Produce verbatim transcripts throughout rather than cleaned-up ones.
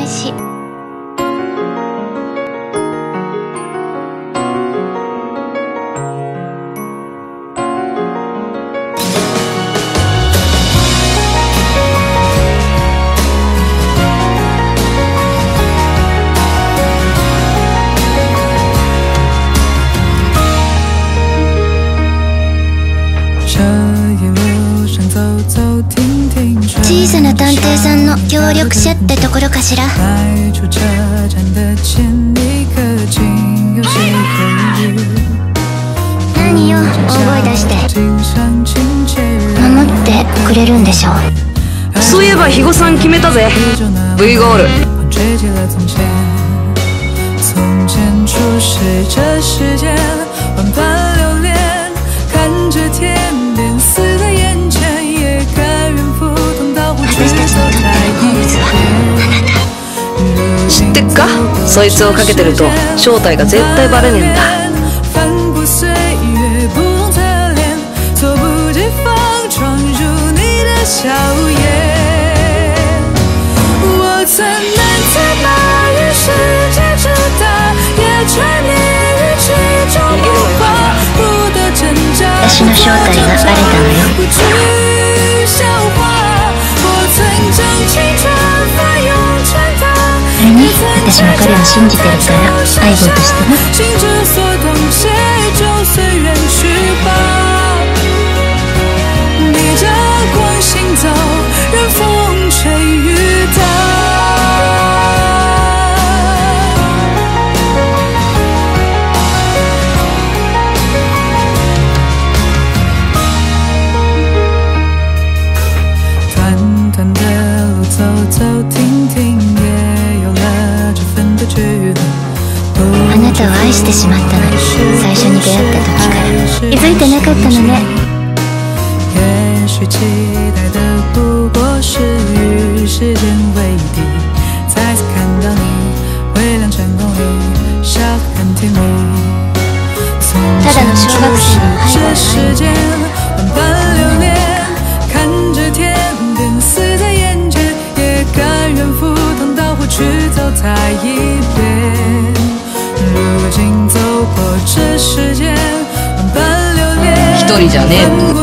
し。 小さな探偵さんの協力者ってところかしら。何よ、大声出して。守ってくれるんでしょ。 そういえば肥後さん決めたぜ。 V ゴール。 私たちのとっての好物はあなた。 知ってっか？そいつをかけてると正体が絶対バレねえんだ。 私の正体がバレたのよ。それに私も彼を信じてるから相棒としてね。あなたを愛してしまったの、最初に出会った時から。気づいてなかったのね。ただの小学生の背後に一人じゃねえ。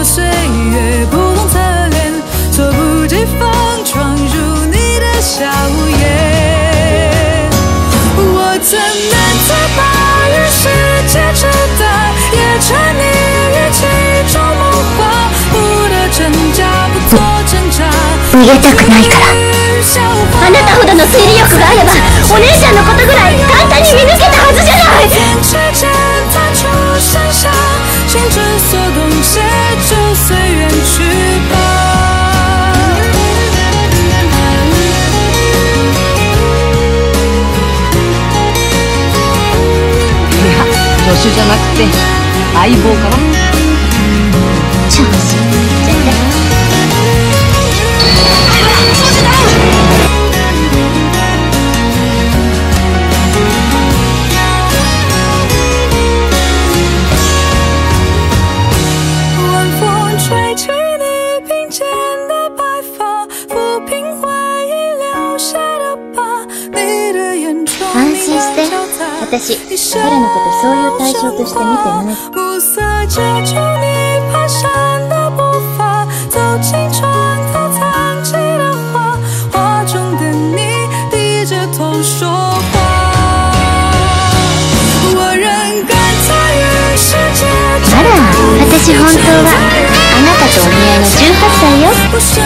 逃げたくないから。あなたほどの推理力があればお姉ちゃんのことぐらい簡単に見抜けたはずじゃない。 いや、助手じゃなくて相棒かな。 調子絶対安心して、私彼のことそういう対象として見てない。あら、私本当はあなたとお見合いのじゅうはっさいよ。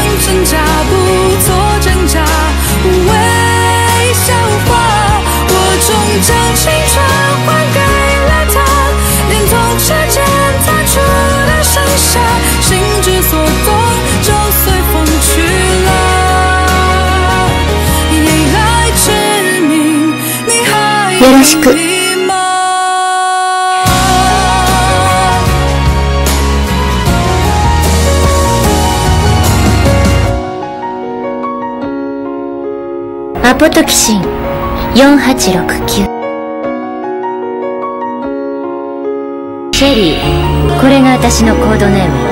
よろしく。アポトキシンよんはちろくきゅう。シェリー、これが私のコードネーム。